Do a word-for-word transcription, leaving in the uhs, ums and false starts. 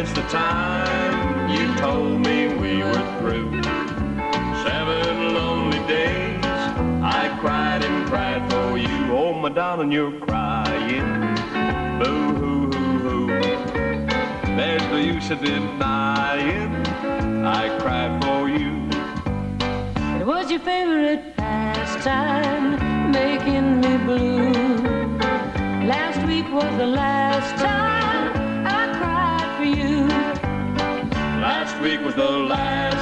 since the time you told me we were through. Seven lonely days I cried and cried for you. Oh, my darling, you're crying. Boo-hoo-hoo-hoo. There's no use of denying I cried for you. It was your favorite pastime, making me blue. Last week was the last time I cried for you. Last week was the last